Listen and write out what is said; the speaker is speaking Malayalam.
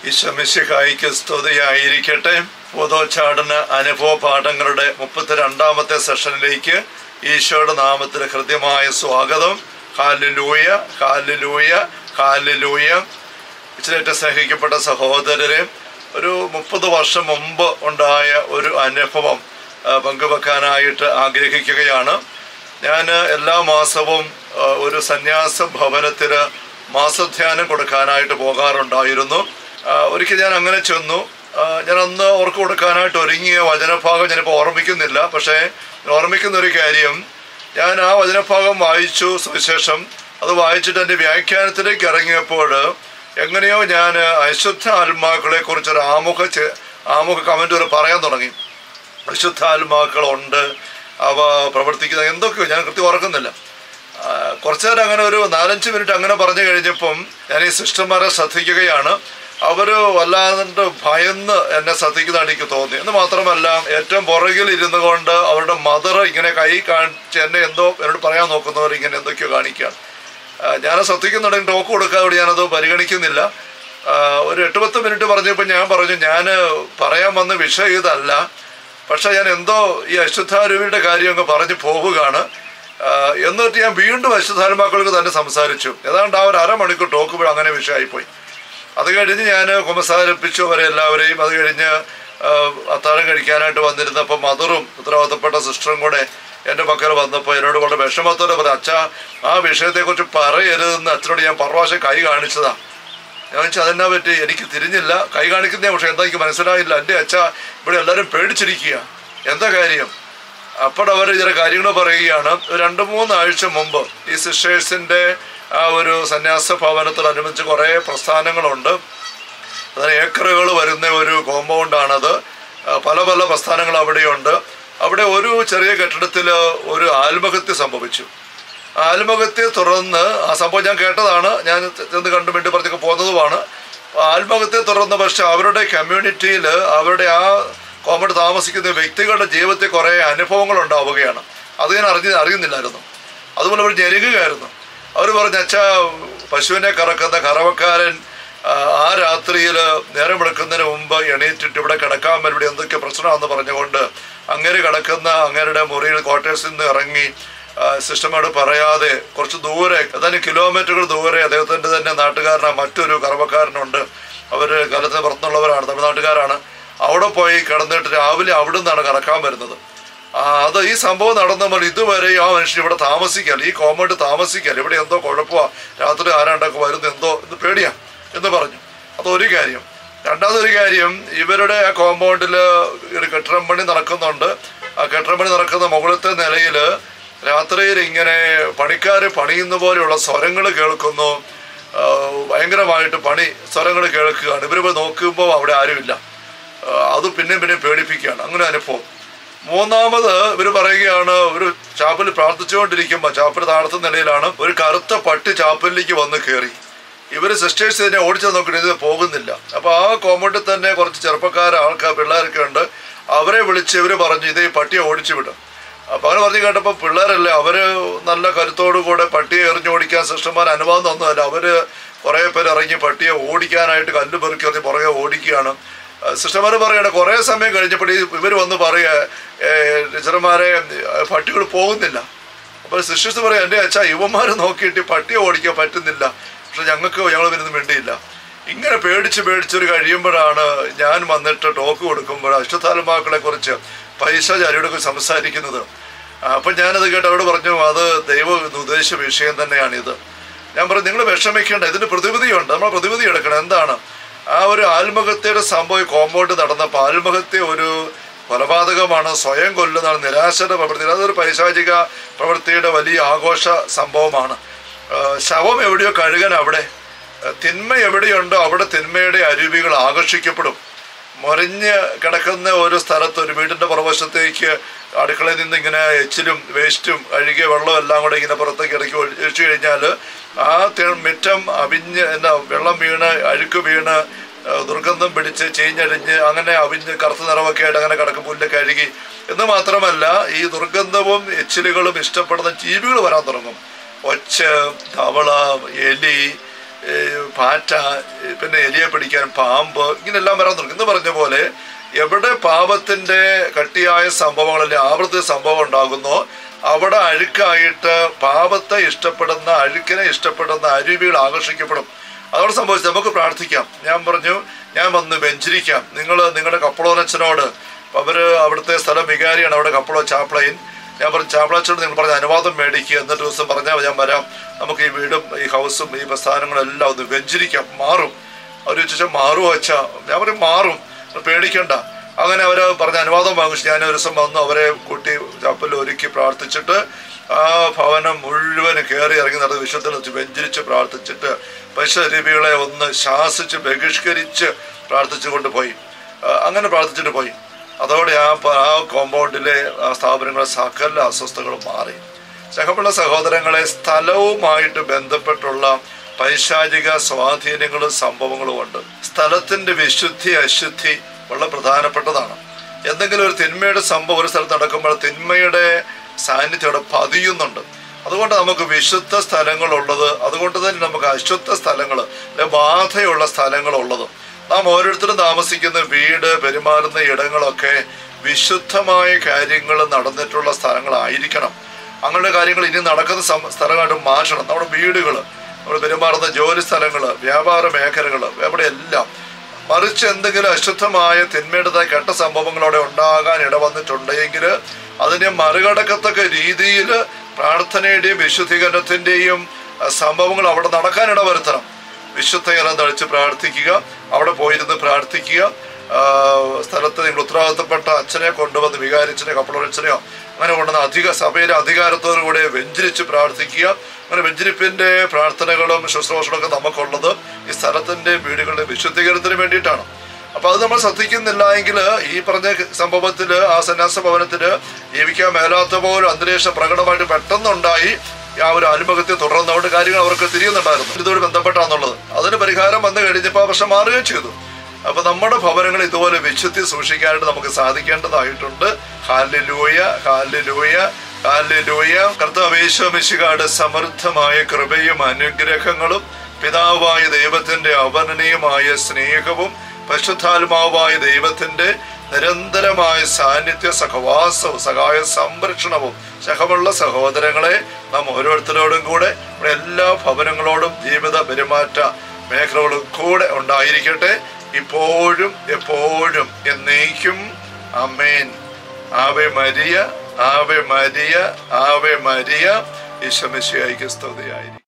ഈശോ മിശിഹായിക്ക് സ്തുതിയായിരിക്കട്ടെ. പൊതുചാടന അനുഭവ പാഠങ്ങളുടെ 32ാമത്തെ സെഷനിലേക്ക് ഈശോയുടെ നാമത്തിൽ ഹൃദ്യമായ സ്വാഗതം. ഹല്ലേലൂയ, ഹല്ലേലൂയ, ഹല്ലേലൂയ. ഇച്ചിരേറ്റ സ്നേഹിക്കപ്പെട്ട സഹോദരരെ, ഒരു 30 വർഷം മുമ്പ് ഉണ്ടായ ഒരു അനുഭവം പങ്കുവെക്കാനായിട്ട് ആഗ്രഹിക്കുകയാണ്. ഞാൻ എല്ലാ മാസവും ഒരു സന്യാസ ഭവനത്തിൽ മാസധ്യാനം കൊടുക്കാനായിട്ട് പോകാറുണ്ടായിരുന്നു. ഒരിക്കൽ ഞാൻ അങ്ങനെ ചെന്നു. ഞാൻ അന്ന് അവർക്ക് കൊടുക്കാനായിട്ട് ഒരുങ്ങിയ വചനഭാഗം ഞാനിപ്പോൾ ഓർമ്മിക്കുന്നില്ല. പക്ഷേ ഓർമ്മിക്കുന്ന ഒരു കാര്യം, ഞാൻ ആ വചനഭാഗം വായിച്ചു, സുവിശേഷം അത് വായിച്ചിട്ട് എൻ്റെ വ്യാഖ്യാനത്തിലേക്ക് ഇറങ്ങിയപ്പോൾ എങ്ങനെയോ ഞാൻ അശുദ്ധ ആത്മാക്കളെ കുറിച്ചൊരു ആമുഖ കമൻറ്റുകൾ പറയാൻ തുടങ്ങി. അശുദ്ധ ആത്മാക്കളുണ്ട്, അവ പ്രവർത്തിക്കുന്ന എന്തൊക്കെയോ ഞാൻ കൃത്യം ഓർക്കുന്നില്ല. കുറച്ചു നേരം അങ്ങനെ ഒരു 4-5 മിനിറ്റ് അങ്ങനെ പറഞ്ഞു കഴിഞ്ഞപ്പം ഞാൻ ഈ സിസ്റ്റർമാരെ ശ്രദ്ധിക്കുകയാണ്. അവർ വല്ലാണ്ട് ഭയന്ന് എന്നെ ശ്രദ്ധിക്കുന്നതായിട്ട് എനിക്ക് തോന്നി. എന്ന് മാത്രമല്ല, ഏറ്റവും പുറകിൽ ഇരുന്നു കൊണ്ട് അവരുടെ മദർ ഇങ്ങനെ കൈ കാണിച്ച് എന്നെ എന്തോ എന്നോട് പറയാൻ നോക്കുന്നവർ ഇങ്ങനെ എന്തൊക്കെയോ കാണിക്കുകയാണ്. ഞാൻ ശ്രദ്ധിക്കുന്നുണ്ടെങ്കിൽ ടോക്ക് കൊടുക്കാതെ ഞാനത് പരിഗണിക്കുന്നില്ല. ഒരു 8-10 മിനിറ്റ് പറഞ്ഞപ്പോൾ ഞാൻ പറഞ്ഞു, ഞാൻ പറയാൻ വന്ന വിഷയം ഇതല്ല, പക്ഷെ ഞാൻ എന്തോ ഈ അശുദ്ധാരൂപിയുടെ കാര്യം അങ്ങ് പറഞ്ഞു പോവുകയാണ്. എന്നിട്ട് ഞാൻ വീണ്ടും അശുദ്ധാത്മാക്കൾക്ക് തന്നെ സംസാരിച്ചു. ഏതാണ്ട് ആ ഒരു അരമണിക്കൂർ ടോക്ക് അങ്ങനെ വിഷയമായിപ്പോയി. അത് കഴിഞ്ഞ് ഞാൻ കുമ്പസാരിപ്പിച്ചു അവരെ എല്ലാവരെയും. അത് കഴിഞ്ഞ് അത്താഴം കഴിക്കാനായിട്ട് വന്നിരുന്നപ്പോൾ മദറും ഉത്തരവാദിത്തപ്പെട്ട സിസ്റ്ററും കൂടെ എൻ്റെ പക്കൽ വന്നപ്പോൾ എന്നോട് വളരെ വിഷമത്തോടെ പറഞ്ഞു, അച്ഛാ ആ വിഷയത്തെക്കുറിച്ച് പറയരുതെന്ന് അച്ഛനോട് ഞാൻ പ്രാവശ്യം കൈ കാണിച്ചതാണ്. ഞാൻ വെച്ചാൽ അതെന്നാ പറ്റി, എനിക്ക് തിരിഞ്ഞില്ല, കൈ കാണിക്കുന്നേ, പക്ഷെ എന്താ എനിക്ക് മനസ്സിലായില്ല. എൻ്റെ അച്ഛാ ഇവിടെ എല്ലാവരും പേടിച്ചിരിക്കുക, എന്താ കാര്യം? അപ്പോഴവർ ചില കാര്യങ്ങൾ പറയുകയാണ്. 2-3 ആഴ്ച മുമ്പ് ഈ സിസ്റ്റേഴ്സിൻ്റെ ആ ഒരു സന്യാസ ഭവനത്തോടനുബന്ധിച്ച് കുറേ പ്രസ്ഥാനങ്ങളുണ്ട്. അതിന് ഏക്കറുകൾ വരുന്ന ഒരു കോമ്പൗണ്ടാണത്. പല പല പ്രസ്ഥാനങ്ങൾ അവിടെയുണ്ട്. അവിടെ ഒരു ചെറിയ കെട്ടിടത്തിൽ ഒരു ആത്മഹത്യ സംഭവിച്ചു. ആത്മഹത്യയെ തുടർന്ന്, ആ സംഭവം ഞാൻ കേട്ടതാണ്, ഞാൻ ചെന്ന് കണ്ടു മിണ്ടി പറഞ്ഞൊക്കെ പോകുന്നതുമാണ്. ആത്മഹത്യയെ തുടർന്ന് പക്ഷെ അവരുടെ കമ്മ്യൂണിറ്റിയിൽ, അവരുടെ ആ കോമ്പൗണ്ട് താമസിക്കുന്ന വ്യക്തികളുടെ ജീവിതത്തിൽ കുറേ അനുഭവങ്ങൾ ഉണ്ടാവുകയാണ്. അത് ഞാൻ അറിയുന്നില്ലായിരുന്നു. അതുപോലെ അവർ ഞെരുകയായിരുന്നു. അവർ പറഞ്ഞു, അച്ഛാ പശുവിനെ കറക്കുന്ന കറവക്കാരൻ ആ രാത്രിയിൽ നേരം വെളുക്കുന്നതിന് മുമ്പ് എണീറ്റിട്ട് ഇവിടെ കിടക്കാൻ ഇവിടെ എന്തൊക്കെ പ്രശ്നമാണെന്ന് പറഞ്ഞുകൊണ്ട് അങ്ങനെ കിടക്കുന്ന അങ്ങേരുടെ മുറിയിൽ ക്വാർട്ടേഴ്സിൽ നിന്ന് ഇറങ്ങി സിസ്റ്റമോട് പറയാതെ കുറച്ച് ദൂരെ, ഏതാനും കിലോമീറ്ററുകൾ ദൂരെ അദ്ദേഹത്തിൻ്റെ തന്നെ നാട്ടുകാരനാണ് മറ്റൊരു കറവക്കാരനുണ്ട്. അവർ കലത്തിന് പുറത്തുനിന്നുള്ളവരാണ്, തമിഴ്നാട്ടുകാരാണ്. അവിടെ പോയി കിടന്നിട്ട് രാവിലെ അവിടെ നിന്നാണ് കറക്കാൻ വരുന്നത്. അത് ഈ സംഭവം നടന്നപ്പോൾ ഇതുവരെ ആ മനുഷ്യൻ ഇവിടെ താമസിക്കാൻ, ഈ കോമ്പൗണ്ട് താമസിക്കാൻ, ഇവിടെ എന്തോ കുഴപ്പമാണ്, രാത്രി ആരാണ്ടൊക്കെ വരുന്നു, എന്തോ എന്ന് പേടിയാ എന്ന് പറഞ്ഞു. അതൊരു കാര്യം. രണ്ടാമതൊരു കാര്യം, ഇവരുടെ ആ കോമ്പൗണ്ടിൽ ഒരു കെട്ടിടം പണി നടക്കുന്നുണ്ട്. ആ കെട്ടിടം പണി നടക്കുന്ന മുകളിലത്തെ നിലയിൽ രാത്രിയിൽ ഇങ്ങനെ പണിക്കാർ പണിയുന്ന പോലെയുള്ള സ്വരങ്ങൾ കേൾക്കുന്നു. ഭയങ്കരമായിട്ട് സ്വരങ്ങൾ കേൾക്കുകയാണ്. ഇവർ നോക്കുമ്പോൾ അവിടെ ആരുമില്ല. അത് പിന്നെയും പേടിപ്പിക്കുകയാണ്. അങ്ങനെ അനുഭവം. മൂന്നാമത് ഇവർ പറയുകയാണ്, ഒരു ചാപ്പലിൽ പ്രാർത്ഥിച്ചുകൊണ്ടിരിക്കുമ്പോൾ, ചാപ്പൽ താഴത്തെ നിലയിലാണ്, ഒരു കറുത്ത പട്ടി ചാപ്പലിലേക്ക് വന്ന് കയറി. ഇവർ സിസ്റ്റേഴ്സ് ഇതിനെ ഓടിച്ചു നോക്കിയിട്ട് ഇത് പോകുന്നില്ല. അപ്പോൾ ആ കോമ്പൗണ്ടിൽ തന്നെ കുറച്ച് പിള്ളേരൊക്കെ ഉണ്ട്. അവരെ വിളിച്ച് ഇവർ പറഞ്ഞു, ഇത് ഈ പട്ടിയെ ഓടിച്ചു വിടും. അപ്പോൾ അവർ പറഞ്ഞു കേട്ടപ്പോൾ പിള്ളേരല്ലേ, അവർ നല്ല കരുത്തോടു കൂടെ പട്ടിയെ എറിഞ്ഞോടിക്കാൻ സിസ്റ്റർമാർ അനുവാദം തന്നതല്ല. അവർ കുറേ പേര് ഇറങ്ങി പട്ടിയെ ഓടിക്കാനായിട്ട് കല്ല് പെറുക്കി എറിഞ്ഞ് പുറകെ ഓടിക്കുകയാണ്. സിസ്റ്റർമാർ പറയുകയാണ്, കുറേ സമയം കഴിഞ്ഞപ്പോൾ ഇവർ വന്ന് പറയുക, ടീച്ചർമാരെ പട്ടികൾ പോകുന്നില്ല. അപ്പോൾ സിസ്റ്റേഴ്സ് പറയാം, എൻ്റെ അച്ഛാ യുവന്മാർ നോക്കിയിട്ട് പട്ടിയെ ഓടിക്കാൻ പറ്റുന്നില്ല, പക്ഷെ ഞങ്ങൾ വരുന്ന വേണ്ടിയില്ല. ഇങ്ങനെ പേടിച്ചൊരു കഴിയുമ്പോഴാണ് ഞാൻ വന്നിട്ട് ടോക്ക് കൊടുക്കുമ്പോൾ അശുദ്ധാത്മാക്കളെ കുറിച്ച് പൈശാചാരിയോട് സംസാരിക്കുന്നത്. അപ്പം ഞാനത് കേട്ട് അവരോട് പറഞ്ഞു, അത് ദൈവം ഉദ്ദേശിച്ച വിഷയം തന്നെയാണിത്. ഞാൻ പറഞ്ഞു, നിങ്ങൾ വിഷമിക്കേണ്ട, ഇതിന് പ്രതിവിധിയുണ്ട്, നമ്മൾ പ്രതിവിധി എടുക്കണം. എന്താണ്? ആ ഒരു ആത്മഹത്യയുടെ സംഭവം കോമ്പൗണ്ട് നടന്നപ്പോൾ, ആത്മഹത്യ ഒരു കൊലപാതകമാണ്, സ്വയം കൊല്ലുന്നതാണ്, നിരാശയുടെ പ്രവൃത്തി. അതൊരു പൈശാചിക പ്രവൃത്തിയുടെ വലിയ ആഘോഷ സംഭവമാണ്. ശവം എവിടെയോ കഴുകാൻ അവിടെ, തിന്മ എവിടെയുണ്ടോ അവിടെ തിന്മയുടെ അരുവികൾ ആകർഷിക്കപ്പെടും. മുറിഞ്ഞ് കിടക്കുന്ന ഒരു സ്ഥലത്ത്, ഒരു വീടിൻ്റെ പുറവശത്തേക്ക് അടുക്കളയിൽ നിന്ന് ഇങ്ങനെ എച്ചിലും വേസ്റ്റും അഴുകിയ വെള്ളവും എല്ലാം കൂടെ ഇങ്ങനെ പുറത്തേക്ക് ഇടയ്ക്ക് ഒഴിച്ചു കഴിഞ്ഞാൽ ആ മിറ്റം അവിഞ്ഞ് വെള്ളം വീണ് അഴുക്ക് വീണ് ദുർഗന്ധം പിടിച്ച് ചീഞ്ഞഴിഞ്ഞ് അങ്ങനെ അവിഞ്ഞ് കറുത്ത നിറമൊക്കെ ആയിട്ട് അങ്ങനെ കിടക്കും, പുല്ലൊക്കെ അഴുകി. എന്ന് മാത്രമല്ല, ഈ ദുർഗന്ധവും എച്ചിലുകളും ഇഷ്ടപ്പെടുന്ന ജീവികൾ വരാൻ തുടങ്ങും. ഒച്ച, തവള, എലി, പാറ്റ, പിന്നെ എലിയെ പിടിക്കാൻ പാമ്പ്, ഇങ്ങനെല്ലാം വരാൻ തുടങ്ങി. എന്ന് പറഞ്ഞ പോലെ എവിടെ പാപത്തിൻ്റെ കട്ടിയായ സംഭവങ്ങൾ അല്ലെങ്കിൽ ആവൃത്തി സംഭവം ഉണ്ടാകുന്നോ അവിടെ അഴുക്കായിട്ട് പാപത്തെ ഇഷ്ടപ്പെടുന്ന, അഴുക്കിനെ ഇഷ്ടപ്പെടുന്ന അരുവികൾ ആകർഷിക്കപ്പെടും. അതോടെ സംഭവിച്ചു. നമുക്ക് പ്രാർത്ഥിക്കാം. ഞാൻ പറഞ്ഞു, ഞാൻ വന്ന് വെഞ്ചരിക്കാം. നിങ്ങളുടെ കപ്പളോനച്ഛനോട്, അവിടുത്തെ സ്ഥലം വികാരിയാണ് അവിടെ, കപ്പളോ ചാപ്ലൈൻ. ഞാൻ പറഞ്ഞു, ചാപ്ലച്ചനോട് നിങ്ങൾ പറഞ്ഞ അനുവാദം മേടിക്കുക, എന്നിട്ട് ദിവസം പറഞ്ഞാൽ ഞാൻ വരാം, നമുക്ക് ഈ വീടും ഈ ഹൗസും ഈ പ്രസ്ഥാനങ്ങളും എല്ലാം ഒന്ന് വെഞ്ചരിക്കാം, മാറും. അവർ ചോദിച്ചാൽ മാറുമോ അച്ഛാ? ഞാൻ പറയും മാറും, പേടിക്കണ്ട. അങ്ങനെ അവർ പറഞ്ഞ അനുവാദം വാങ്ങിച്ചു. ഞാൻ ഒരു ദിവസം വന്നു, അവരെ കൂട്ടി ചപ്പൽ ഒരുക്കി പ്രാർത്ഥിച്ചിട്ട് ആ ഭവനം മുഴുവൻ കയറി ഇറങ്ങി നടന്ന് വിശുദ്ധത്തിൽ വെച്ച് വെഞ്ചരിച്ച് പ്രാർത്ഥിച്ചിട്ട് പശുരൂപികളെ ഒന്ന് ശാസിച്ച് ബഹിഷ്കരിച്ച് പ്രാർത്ഥിച്ചു കൊണ്ടുപോയി. അങ്ങനെ പ്രാർത്ഥിച്ചിട്ട് പോയി. അതോടെ ആ കോമ്പൗണ്ടിലെ സ്ഥാപനങ്ങളെ സകല അസ്വസ്ഥതകളും മാറി. സ്നേഹമുള്ള സഹോദരങ്ങളെ, സ്ഥലവുമായിട്ട് ബന്ധപ്പെട്ടുള്ള പൈശാചിക സ്വാധീനങ്ങളും സംഭവങ്ങളും ഉണ്ട്. സ്ഥലത്തിൻ്റെ വിശുദ്ധി അശുദ്ധി വളരെ പ്രധാനപ്പെട്ടതാണ്. എന്തെങ്കിലും ഒരു തിന്മയുടെ സംഭവം ഒരു സ്ഥലത്ത് നടക്കുമ്പോൾ തിന്മയുടെ സാന്നിധ്യം അവിടെ പതിയുന്നുണ്ട്. അതുകൊണ്ട് നമുക്ക് വിശുദ്ധ സ്ഥലങ്ങളുള്ളത്, അതുകൊണ്ട് തന്നെ നമുക്ക് അശുദ്ധ സ്ഥലങ്ങൾ, ബാധയുള്ള സ്ഥലങ്ങളുള്ളത്. നാം ഓരോരുത്തരും താമസിക്കുന്ന വീട്, പെരുമാറുന്ന ഇടങ്ങളൊക്കെ വിശുദ്ധമായ കാര്യങ്ങൾ നടന്നിട്ടുള്ള സ്ഥലങ്ങളായിരിക്കണം. അങ്ങനെയുള്ള കാര്യങ്ങൾ ഇനി നടക്കുന്ന സ്ഥലങ്ങളായിട്ട് മാറ്റണം. നമ്മുടെ വീടുകൾ, നമ്മൾ പെരുമാറുന്ന ജോലി സ്ഥലങ്ങൾ, വ്യാപാര മേഖലകൾ, എവിടെയെല്ലാം. മറിച്ച് എന്തെങ്കിലും അശുദ്ധമായ തിന്മയുടേതായ കെട്ട സംഭവങ്ങളോടെ ഉണ്ടാകാൻ ഇടവന്നിട്ടുണ്ടെങ്കിൽ അതിനെ മറികടക്കത്തക്ക രീതിയിൽ പ്രാർത്ഥനയുടെയും വിശുദ്ധീകരണത്തിൻ്റെയും സംഭവങ്ങൾ അവിടെ നടക്കാൻ ഇടവരുത്തണം. വിശുദ്ധജലം തളിച്ച് പ്രാർത്ഥിക്കുക, അവിടെ പോയിരുന്ന് പ്രാർത്ഥിക്കുക. സ്ഥലത്ത് നിങ്ങൾ ഉത്തരവാദിത്തപ്പെട്ട അച്ഛനെ കൊണ്ടുവന്ന്, വികാരിച്ചനെ, കപ്പളച്ചനെയോ അങ്ങനെ കൊണ്ടുവന്ന് സഭയിലെ അധികാരത്തോടുകൂടെ വെഞ്ചരിച്ച് പ്രാർത്ഥിക്കുക. അങ്ങനെ വെഞ്ചരിപ്പിൻ്റെ പ്രാർത്ഥനകളും ശുശ്രൂഷകളൊക്കെ നമുക്കുള്ളത് ഈ സ്ഥലത്തിൻ്റെ വീടുകളുടെ വിശുദ്ധീകരണത്തിന് വേണ്ടിയിട്ടാണ്. അപ്പോൾ അത് നമ്മൾ ശ്രദ്ധിക്കുന്നില്ല എങ്കിൽ ഈ പറഞ്ഞ സംഭവത്തിൽ ആ സന്യാസ ഭവനത്തിൽ ജീവിക്കാൻ മേലാത്ത പോലും അന്തരീക്ഷം പ്രകടമായിട്ട് പെട്ടെന്നുണ്ടായി. ആ ഒരു ആത്മഹത്യ തുടർന്നവിടെ കാര്യങ്ങൾ അവർക്ക് തിരിയുന്നുണ്ടായിരുന്നു. ഇതോട് ബന്ധപ്പെട്ടാന്നുള്ളത്. അതിന് പരിഹാരം വന്നു കഴിഞ്ഞപ്പോൾ ആ പ്രശ്നം മാറുകയും ചെയ്തു. അപ്പൊ നമ്മുടെ ഭവനങ്ങൾ ഇതുപോലെ വിശുദ്ധി സൂക്ഷിക്കാനായിട്ട് നമുക്ക് സാധിക്കേണ്ടതായിട്ടുണ്ട്. ഹല്ലേലൂയ, ഹല്ലേലൂയ, ഹല്ലേലൂയ. കർത്താവ് യേശു മിശിഹായുടെ സമൃദ്ധമായ കൃപയും അനുഗ്രഹങ്ങളും പിതാവായ ദൈവത്തിന്റെ അവർണ്ണനീയമായ സ്നേഹവും പരിശുദ്ധാത്മാവായ ദൈവത്തിന്റെ നിരന്തരമായ സാന്നിധ്യ സഹവാസവും സഹായ സംരക്ഷണവും സഹമുള്ള സഹോദരങ്ങളെ നാം ഓരോരുത്തരോടും കൂടെ നമ്മുടെ എല്ലാ ഭവനങ്ങളോടും ജീവിത പെരുമാറ്റ മേഖലകളും കൂടെ ഉണ്ടായിരിക്കട്ടെ, ഇപ്പോഴും എപ്പോഴും എന്നേക്കും. ആമേൻ. ആവേ മരിയ, ആവേ മരിയ, ആവേ മരിയ. ഈശോ മിശിഹായ്ക്ക് സ്തുതിയായിരിക്കട്ടെ.